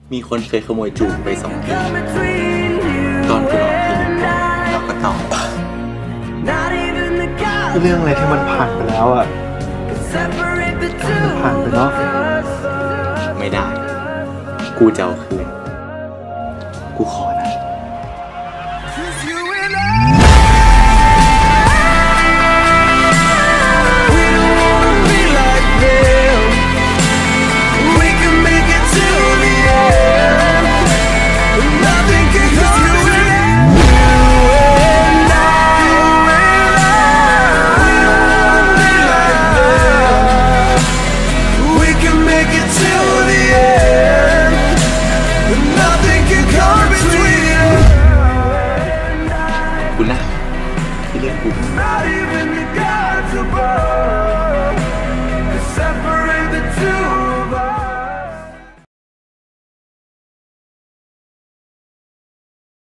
มีคนเคยขโมยจูบไป2 ทีตอนกูนอนทีนึงแล้วก็ต้องเรื่องอะไรที่มันผ่านไปแล้วอ่ะมันผ่านไปเนาะไม่ได้กูจะเอาคืนกูขอนะ